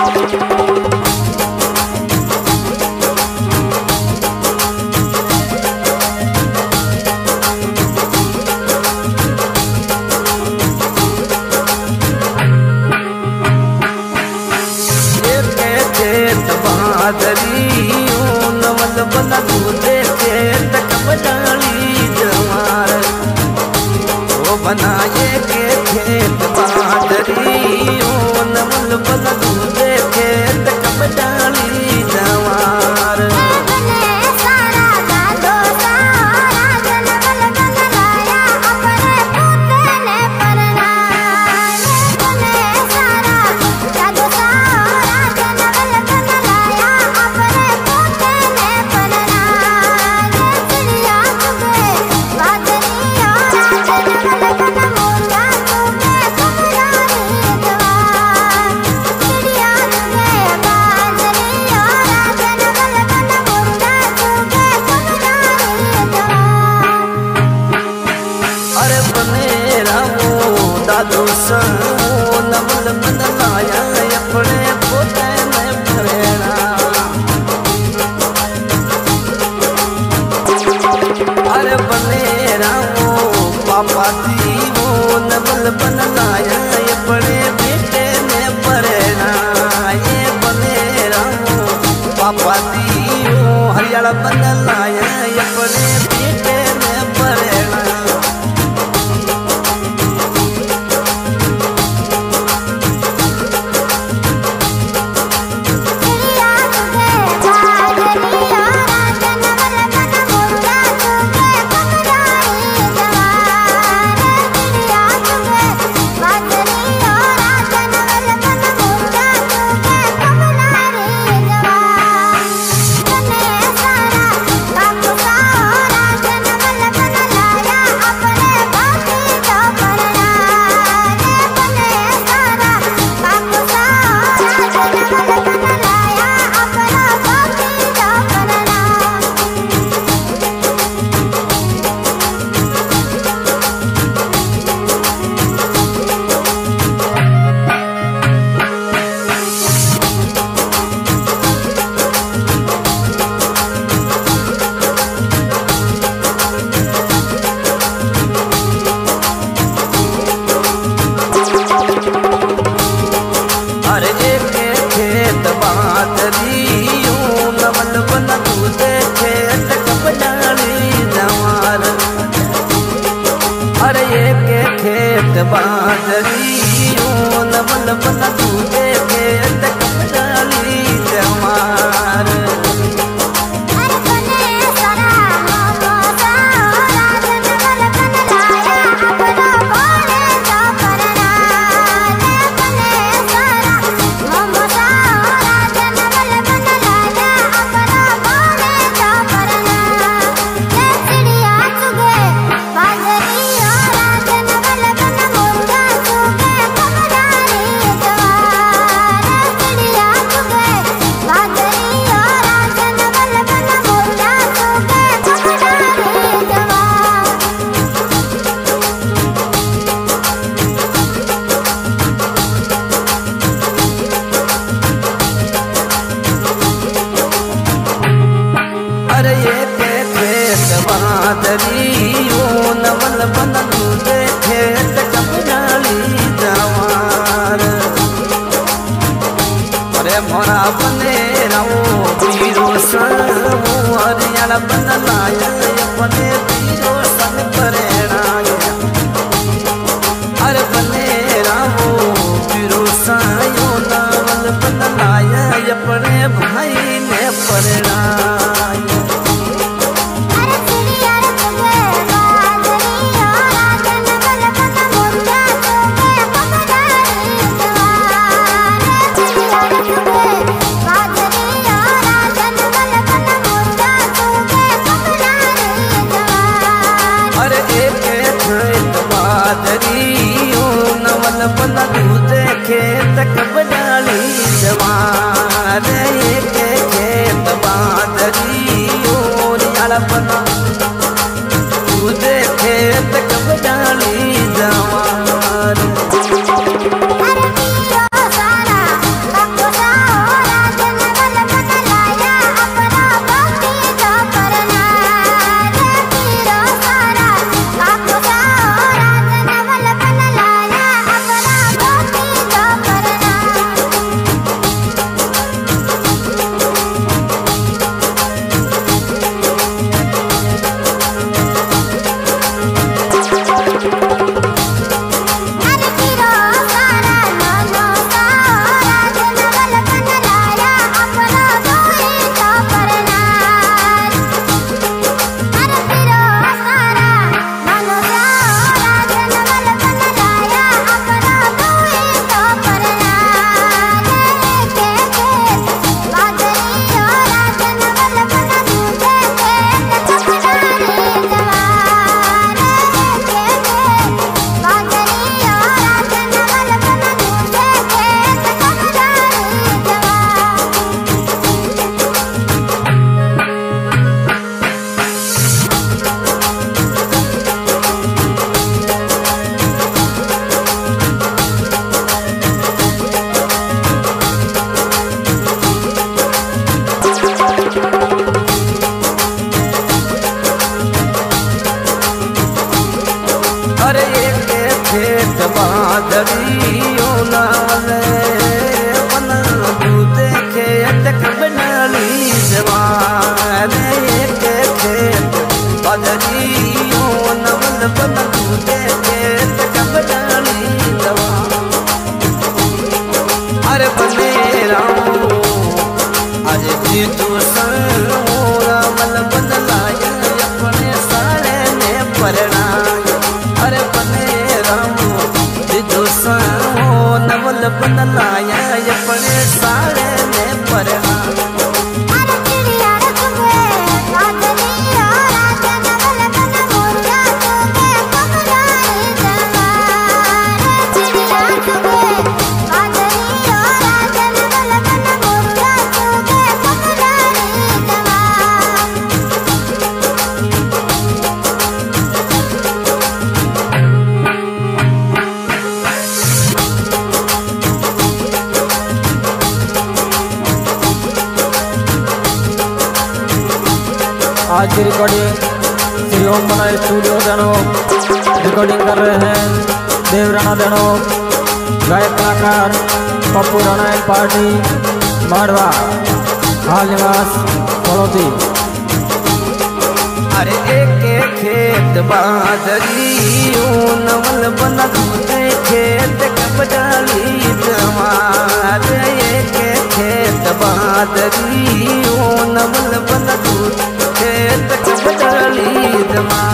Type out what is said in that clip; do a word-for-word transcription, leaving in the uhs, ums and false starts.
नवल बना दूधे खेत कबजाली जवार वो बनाए के खेत बादरी नवल बना दूधे खेत कबजाली जवार नवल बन लाया अपने पोते में प्रेरणा अरे बनेरा वो पापा दी वो नवल बन लाया अपने बेटे में प्रेरणा ये बनेरा वो पापा दी वो हरियाणा बन लाया अपने बेटे में प्रेरणा नवल बना दूधे खेत कबजाली जवार अरे एक खेत बादरी नवल बना दूधे खेत कबजाली जवार अरे एक खेत बादरी नवल बना दूधे खेत कबजाली जवार अरे मोरा बनेरा वो पीरो संग हरियाणा बन लाया अपने पीरो संग प्रेरणा अरे बनेरा वो पीरो संग नवल बन लाया अपने भाई ने प्रेरणा नवल बना दूधे खेत कबजाली जवार एक खेत बाद अरे बने रामू आज जी तू संगोरा मल बन लाया अपने सारे ने परना अरे बने रामू जी तू संगो नवल बन लाया अपने सारे ने परना आज की रिकॉर्डिंग श्री ओम मना स्टूडियो देनो रिकॉर्डिंग कर रहे हैं देव राणा देनो गायक कलाकार पप्पू राणा एंड पार्टी मारवा हाल निवास पड़ोसी। अरे एक खेत बादरी नवल बन दूसरे खेत कब डाली जमार एक खेत बादरी नवल बन दूसरे खेत कब डाली जमा